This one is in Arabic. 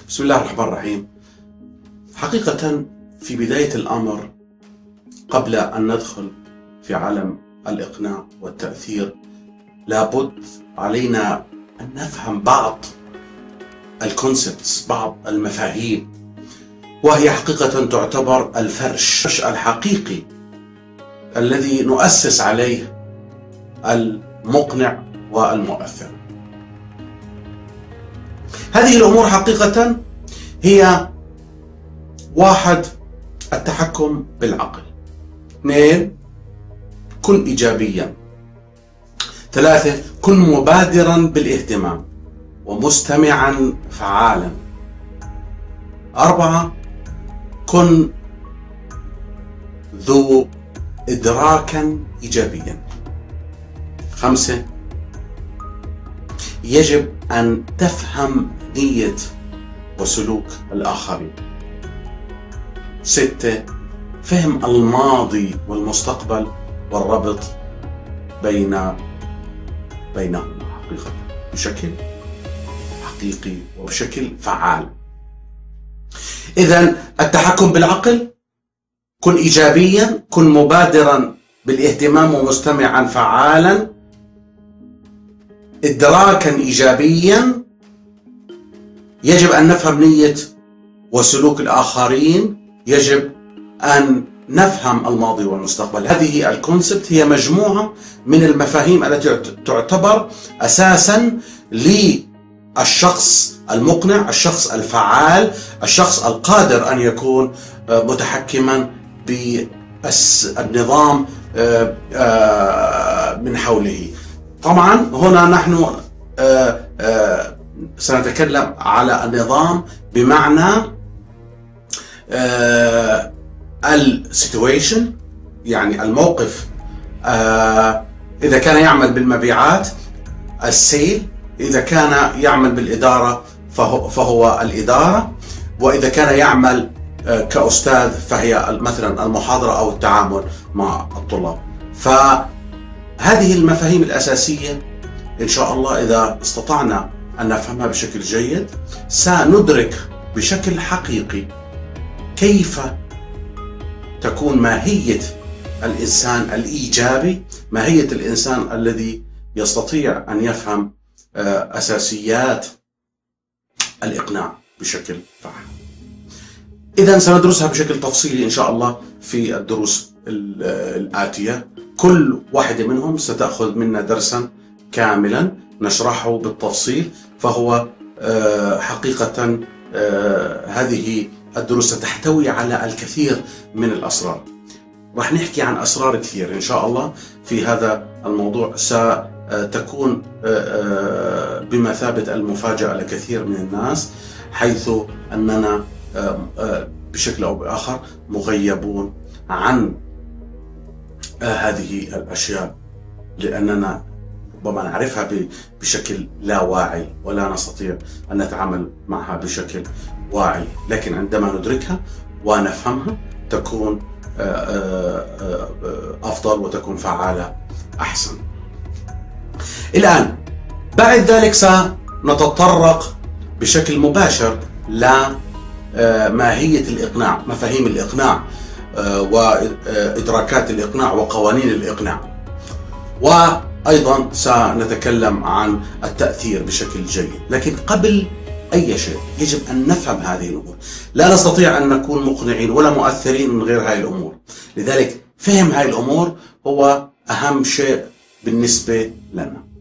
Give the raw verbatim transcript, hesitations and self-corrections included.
بسم الله الرحمن الرحيم. حقيقة في بداية الأمر، قبل أن ندخل في عالم الإقناع والتأثير، لابد علينا أن نفهم بعض الكونسبتس، بعض المفاهيم، وهي حقيقة تعتبر الفرش الحقيقي الذي نؤسس عليه المقنع والمؤثر. هذه الأمور حقيقة هي: واحد، التحكم بالعقل. اثنين، كن إيجابيا. ثلاثة، كن مبادرا بالاهتمام ومستمعا فعالا. أربعة، كن ذو إدراكا إيجابيا. خمسة، يجب أن تفهم نية وسلوك الآخرين. ستة، فهم الماضي والمستقبل والربط بين بينهما حقيقة بشكل حقيقي وبشكل فعال. إذن التحكم بالعقل، كن إيجابيا، كن مبادرا بالاهتمام ومستمعا فعالا، إدراكا إيجابيا، يجب أن نفهم نية وسلوك الآخرين، يجب أن نفهم الماضي والمستقبل. هذه الكونسبت هي مجموعة من المفاهيم التي تعتبر أساسا للشخص المقنع، الشخص الفعال، الشخص القادر أن يكون متحكما بالنظام من حوله. طبعا هنا نحن سنتكلم على النظام بمعنى السيتويشن، يعني الموقف. إذا كان يعمل بالمبيعات، السيل. إذا كان يعمل بالإدارة فهو, فهو الإدارة. وإذا كان يعمل كأستاذ فهي مثلا المحاضرة أو التعامل مع الطلاب. فهذه المفاهيم الأساسية إن شاء الله إذا استطعنا أن نفهمها بشكل جيد، سندرك بشكل حقيقي كيف تكون ماهية الإنسان الإيجابي، ماهية الإنسان الذي يستطيع أن يفهم أساسيات الإقناع بشكل فعال. إذن سندرسها بشكل تفصيلي إن شاء الله في الدروس الآتية. كل واحدة منهم ستأخذ منا درسا كاملا نشرحه بالتفصيل، فهو حقيقة هذه الدروس ستحتوي على الكثير من الأسرار. راح نحكي عن أسرار كثير إن شاء الله في هذا الموضوع، ستكون بمثابة المفاجأة لكثير من الناس، حيث أننا بشكل أو بآخر مغيبون عن هذه الأشياء، لأننا ربما نعرفها بشكل لا واعي ولا نستطيع أن نتعامل معها بشكل واعي، لكن عندما ندركها ونفهمها تكون أفضل وتكون فعالة أحسن. الآن بعد ذلك سنتطرق بشكل مباشر لماهية الإقناع، مفاهيم الإقناع وإدراكات الإقناع وقوانين الإقناع، وأيضا سنتكلم عن التأثير بشكل جيد. لكن قبل أي شيء يجب أن نفهم هذه الأمور. لا نستطيع أن نكون مقنعين ولا مؤثرين من غير هذه الأمور، لذلك فهم هذه الأمور هو أهم شيء بالنسبة لنا.